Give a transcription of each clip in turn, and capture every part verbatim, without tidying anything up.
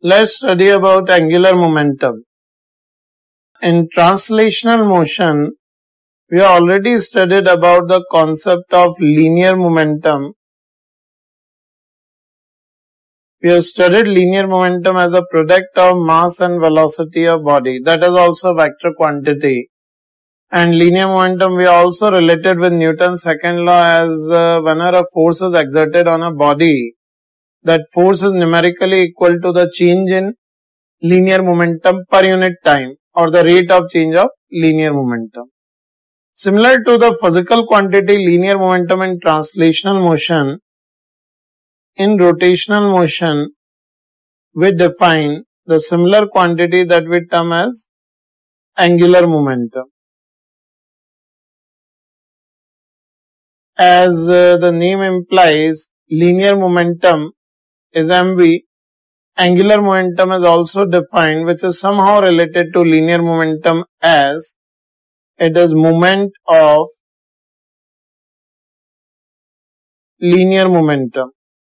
Let's study about angular momentum. In translational motion, we already studied about the concept of linear momentum. We have studied linear momentum as a product of mass and velocity of body. That is also vector quantity. And linear momentum we also related with Newton's second law as uh, whenever a force is exerted on a body, that force is numerically equal to the change in linear momentum per unit time or the rate of change of linear momentum. Similar to the physical quantity linear momentum in translational motion, in rotational motion, we define the similar quantity that we term as angular momentum. As uh, the name implies, linear momentum is mv. Angular momentum is also defined, which is somehow related to linear momentum as it is moment of linear momentum.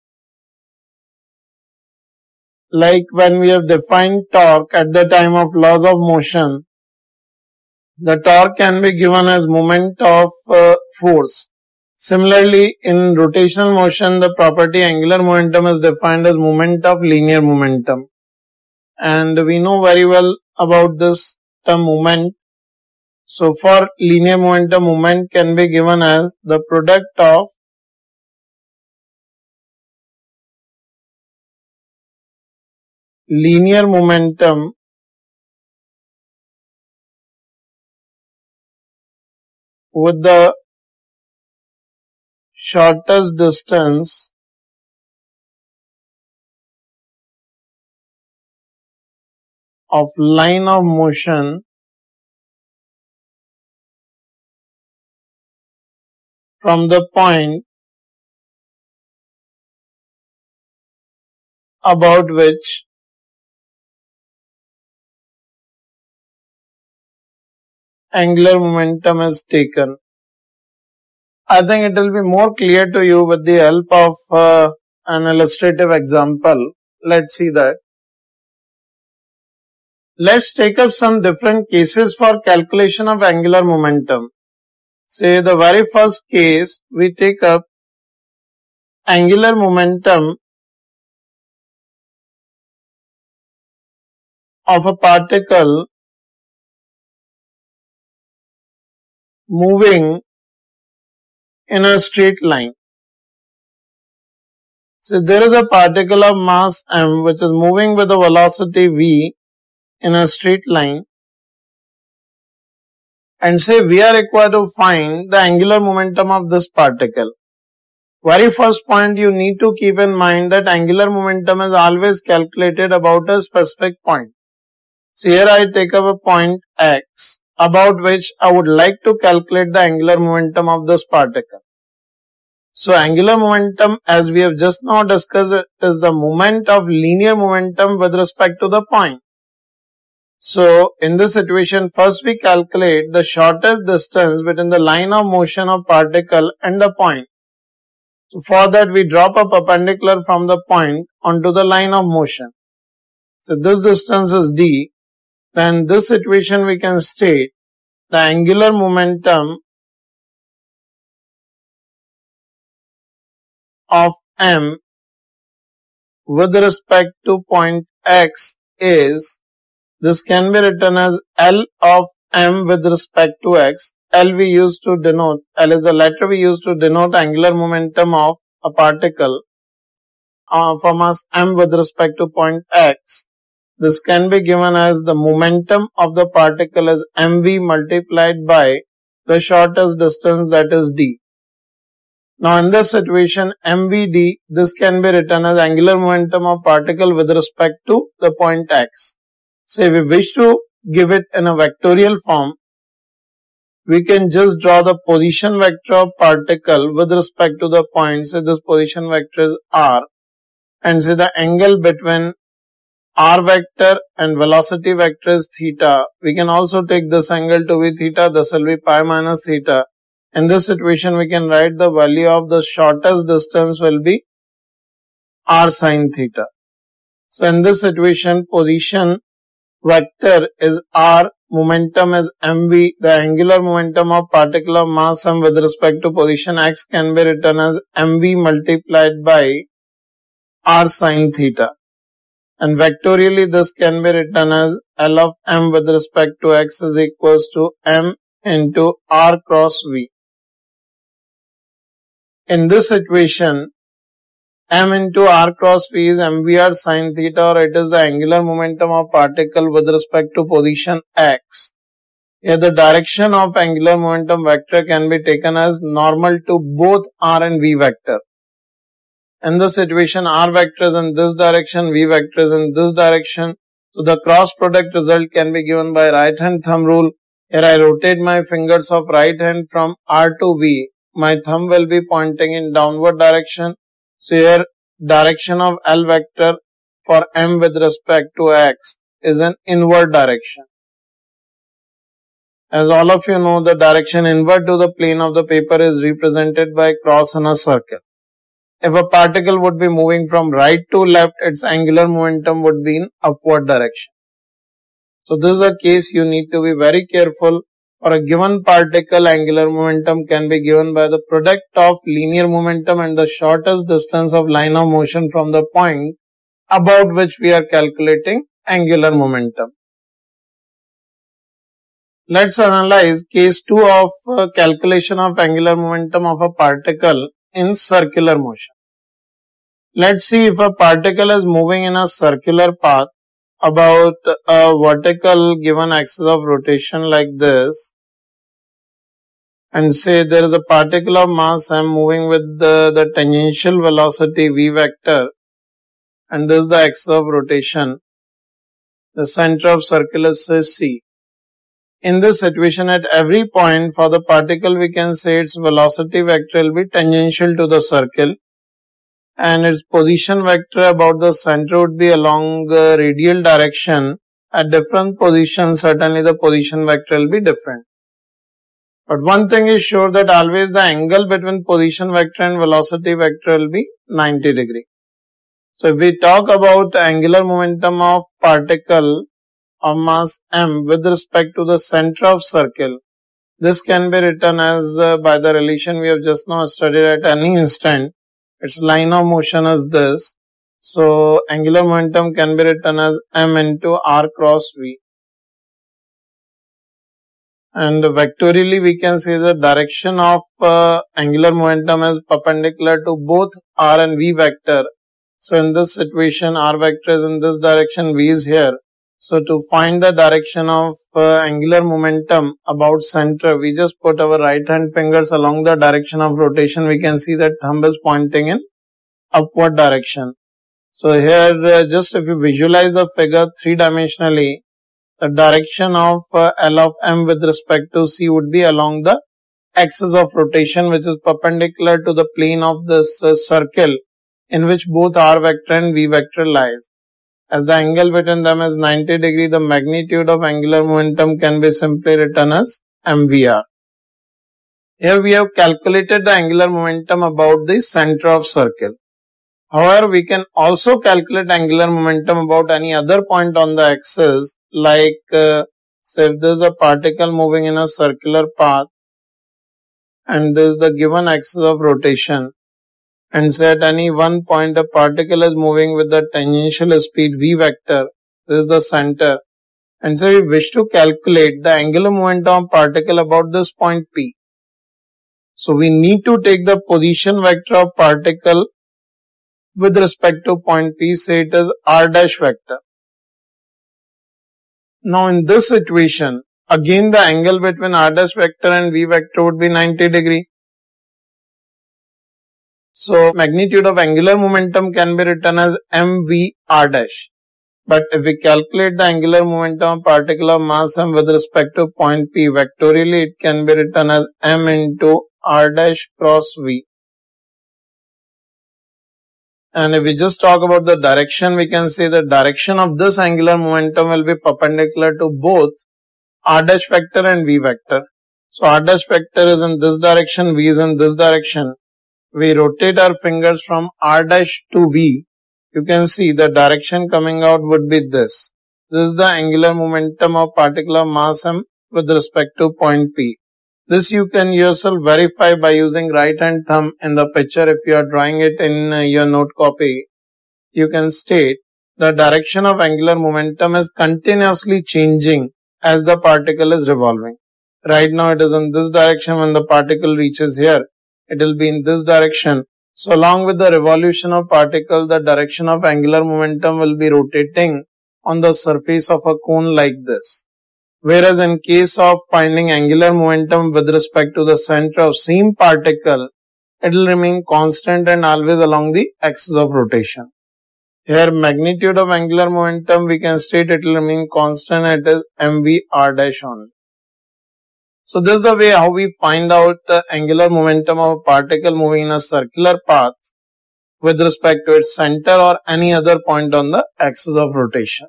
Like when we have defined torque at the time of laws of motion, the torque can be given as moment of uh, force. Similarly, in rotational motion, the property angular momentum is defined as moment of linear momentum. And we know very well about this term moment. So, for linear momentum, moment can be given as the product of linear momentum with the shortest distance of line of motion from the point about which angular momentum is taken. I think it will be more clear to you with the help of uh, an illustrative example. Let's see that. Let's take up some different cases for calculation of angular momentum. Say the very first case, we take up angular momentum of a particle moving in a straight line. So there is a particle of mass m which is moving with a velocity v in a straight line, and say we are required to find the angular momentum of this particle. Very first point you need to keep in mind that angular momentum is always calculated about a specific point. So here I take up a point x about which I would like to calculate the angular momentum of this particle. So angular momentum, as we have just now discussed, is the moment of linear momentum with respect to the point. So in this situation, first we calculate the shortest distance between the line of motion of particle and the point. So for that we drop a perpendicular from the point onto the line of motion. So this distance is d. Then in this situation we can state the angular momentum of m with respect to point x is, this can be written as L of m with respect to x. L we use to denote, L is the letter we use to denote angular momentum of a particle uh, for mass m with respect to point x. This can be given as the momentum of the particle as mv multiplied by the shortest distance, that is d. Now in this situation mvd, this can be written as angular momentum of particle with respect to the point x. Say we wish to give it in a vectorial form, we can just draw the position vector of particle with respect to the point. Say this position vector is r, and say the angle between r vector and velocity vector is theta. We can also take this angle to be theta. This will be pi minus theta. In this situation, we can write the value of the shortest distance will be r sin theta. So in this situation, position vector is R, momentum is mv. The angular momentum of particle of mass m with respect to position x can be written as mv multiplied by r sine theta. And vectorially this can be written as L of m with respect to x is equals to m into r cross v. In this situation, m into r cross v is mvr sine theta, or it is the angular momentum of particle with respect to position x. Here the direction of angular momentum vector can be taken as normal to both r and v vector. In this situation, r vector is in this direction, v vector is in this direction. So the cross product result can be given by right hand thumb rule. Here I rotate my fingers of right hand from r to v. My thumb will be pointing in downward direction. So here direction of L vector for m with respect to x is an inward direction. As all of you know, the direction inward to the plane of the paper is represented by cross in a circle. If a particle would be moving from right to left, its angular momentum would be in upward direction. So this is a case you need to be very careful. For a given particle, angular momentum can be given by the product of linear momentum and the shortest distance of line of motion from the point about which we are calculating angular momentum. Let's analyze case two of uh, calculation of angular momentum of a particle in circular motion. Let's see if a particle is moving in a circular path about a vertical given axis of rotation like this, and say there is a particle of mass m moving with the, the tangential velocity v vector, and this is the axis of rotation. The center of circle is say C. In this situation, at every point for the particle, we can say its velocity vector will be tangential to the circle, and its position vector about the center would be along the radial direction. At different positions, certainly the position vector will be different. But one thing is sure, that always the angle between position vector and velocity vector will be ninety degree. So if we talk about the angular momentum of particle of mass m with respect to the center of circle, this can be written as uh, by the relation we have just now studied. At any instant, its line of motion is this. So angular momentum can be written as m into r cross v. And vectorially we can say the direction of uh, angular momentum is perpendicular to both r and v vector. So in this situation, r vector is in this direction, v is here. So to find the direction of uh, angular momentum about center, we just put our right hand fingers along the direction of rotation. We can see that thumb is pointing in upward direction. So here uh, just if you visualize the figure three dimensionally, the direction of uh, L of m with respect to C would be along the axis of rotation, which is perpendicular to the plane of this uh, circle in which both r vector and v vector lies. As the angle between them is ninety degree, the magnitude of angular momentum can be simply written as mvr. Here we have calculated the angular momentum about the center of circle. However, we can also calculate angular momentum about any other point on the axis, like uh, say if there is a particle moving in a circular path and this is the given axis of rotation, and say at any one point a particle is moving with the tangential speed v vector, this is the center, and so we wish to calculate the angular momentum of particle about this point P. So we need to take the position vector of particle with respect to point P, say it is r dash vector. Now in this situation, again the angle between r dash vector and v vector would be ninety degree. So magnitude of angular momentum can be written as mvr dash. But if we calculate the angular momentum of particle of mass m with respect to point P, vectorially it can be written as m into r dash cross v. And if we just talk about the direction, we can say the direction of this angular momentum will be perpendicular to both r dash vector and v vector. So r dash vector is in this direction, v is in this direction. We rotate our fingers from r dash to v. you can see the direction coming out would be this. This is the angular momentum of particle of mass m with respect to point P. This you can yourself verify by using right hand thumb in the picture. If you are drawing it in your note copy, you can state the direction of angular momentum is continuously changing as the particle is revolving. Right now it is in this direction. When the particle reaches here, it will be in this direction. So along with the revolution of particle, the direction of angular momentum will be rotating on the surface of a cone like this. Whereas in case of finding angular momentum with respect to the center of same particle, it will remain constant and always along the axis of rotation. Here magnitude of angular momentum, we can state it will remain constant, it is mvr dash only. So this is the way how we find out the angular momentum of a particle moving in a circular path with respect to its center or any other point on the axis of rotation.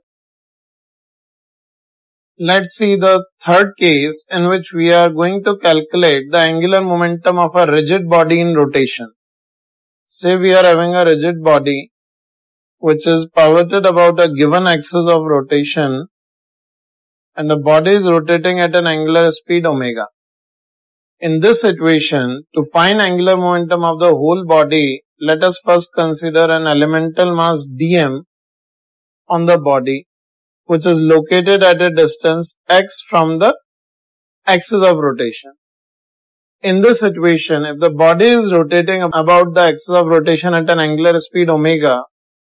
Let's see the third case in which we are going to calculate the angular momentum of a rigid body in rotation. Say we are having a rigid body which is pivoted about a given axis of rotation and the body is rotating at an angular speed omega. In this situation, to find angular momentum of the whole body, let us first consider an elemental mass dm on the body, which is located at a distance x from the axis of rotation. In this situation, if the body is rotating about the axis of rotation at an angular speed omega,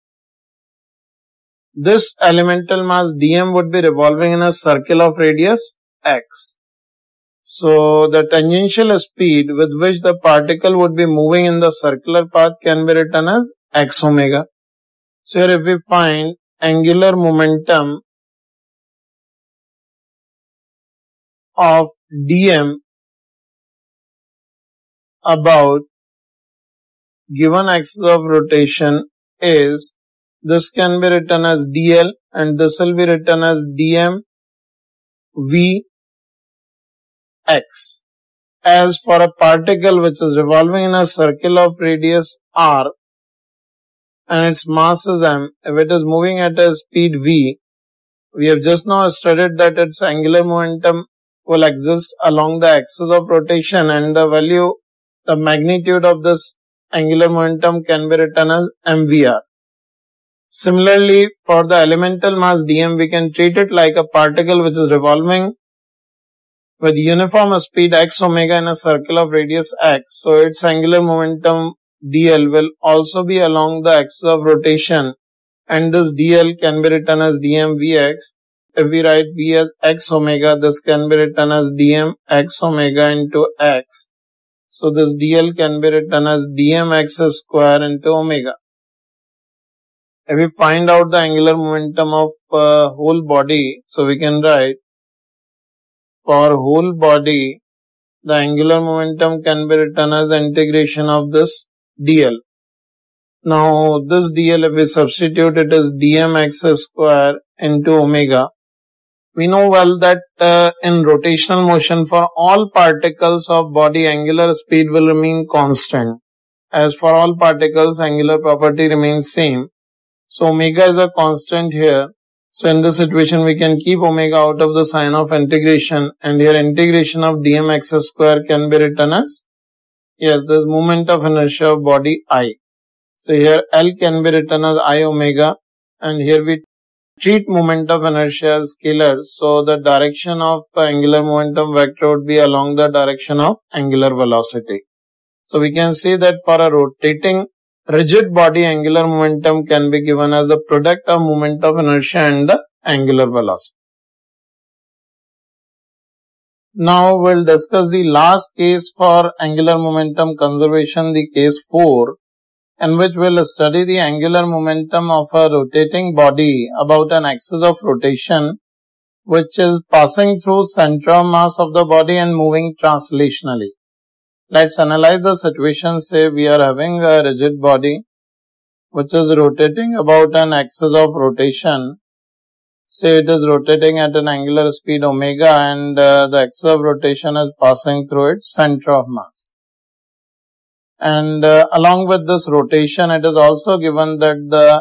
this elemental mass dm would be revolving in a circle of radius x. So the tangential speed with which the particle would be moving in the circular path can be written as x omega. So here if we find angular momentum of dm about given axis of rotation is, this can be written as dl and this will be written as dm v x. As for a particle which is revolving in a circle of radius r and its mass is m, if it is moving at a speed v, we have just now studied that its angular momentum will exist along the axis of rotation and the value, the magnitude of this angular momentum can be written as mvr. Similarly, for the elemental mass dm, we can treat it like a particle which is revolving with uniform speed x omega in a circle of radius x. So its angular momentum dl will also be along the axis of rotation and this dl can be written as dm vx. If we write v as x omega, this can be written as dm x omega into x. So this dl can be written as dm x square into omega. If we find out the angular momentum of uh, whole body, so we can write for whole body, the angular momentum can be written as the integration of this dl. Now this dl, if we substitute it as dmx square into omega, we know well that uh, in rotational motion for all particles of body, angular speed will remain constant. As for all particles, angular property remains same. So omega is a constant here. So in this situation, we can keep omega out of the sign of integration and here integration of dmx square can be written as, yes, this moment of inertia of body I. So here L can be written as I omega and here we treat moment of inertia as scalar. So the direction of angular momentum vector would be along the direction of angular velocity. So we can say that for a rotating rigid body, angular momentum can be given as the product of moment of inertia and the angular velocity. Now we'll discuss the last case for angular momentum conservation, the case four, in which we'll study the angular momentum of a rotating body about an axis of rotation which is passing through center of mass of the body and moving translationally. Let's analyze the situation. Say we are having a rigid body which is rotating about an axis of rotation. Say it is rotating at an angular speed omega and uh, the axis of rotation is passing through its center of mass. And uh, along with this rotation, it is also given that the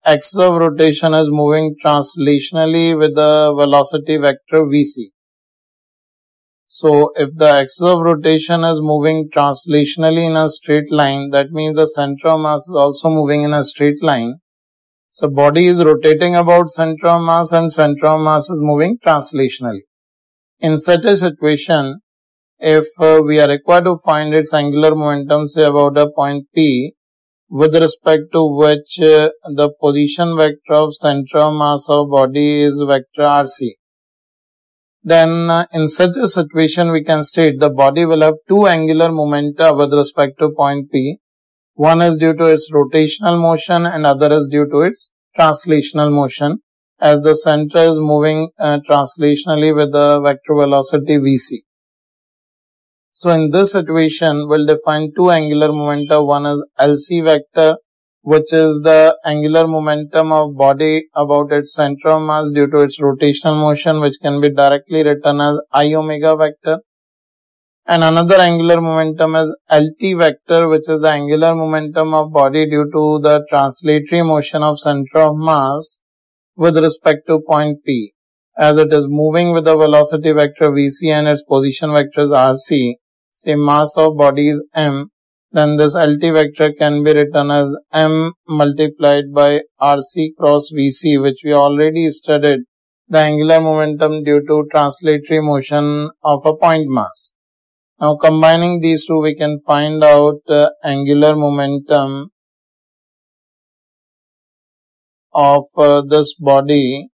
axis of rotation is moving translationally with the velocity vector vc. So, if the axis of rotation is moving translationally in a straight line, that means the center of mass is also moving in a straight line. So, body is rotating about center of mass and center of mass is moving translationally. In such a situation, if uh, we are required to find its angular momentum, say about a point P, with respect to which uh, the position vector of center of mass of body is vector R C. Then uh, in such a situation we can state the body will have two angular momenta with respect to point P. One is due to its rotational motion and other is due to its translational motion, as the center is moving uh, translationally with the vector velocity vc. So in this situation, we'll define two angular momenta. One is L C vector, which is the angular momentum of body about its center of mass due to its rotational motion, which can be directly written as I omega vector. And another angular momentum is L T vector, which is the angular momentum of body due to the translatory motion of center of mass with respect to point P. As it is moving with the velocity vector vc and its position vector is rc, say mass of body is m, then this L T vector can be written as m multiplied by rc cross vc, which we already studied, the angular momentum due to translatory motion of a point mass. Now combining these two, we can find out uh, angular momentum of uh, this body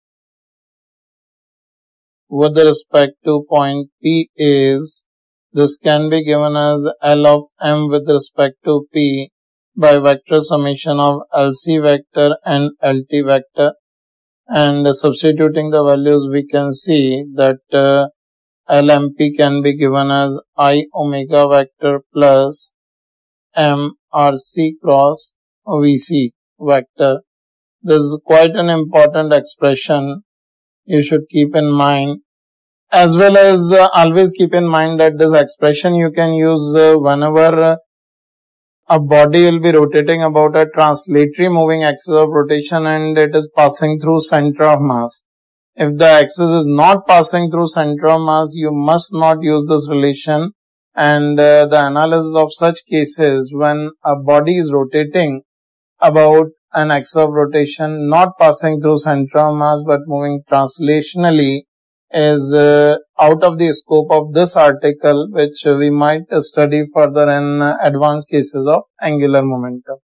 with respect to point P is, this can be given as L of m with respect to P by vector summation of L C vector and L T vector, and uh, substituting the values we can see that uh, L M P can be given as I omega vector plus M R C cross V C vector. This is quite an important expression you should keep in mind. As well as uh, always keep in mind that this expression you can use uh, whenever uh, a body will be rotating about a translatory moving axis of rotation and it is passing through center of mass. If the axis is not passing through center of mass, you must not use this relation, and uh, the analysis of such cases when a body is rotating about an axis of rotation not passing through center of mass but moving translationally is uh, out of the scope of this article, which we might study further in uh, advanced cases of angular momentum.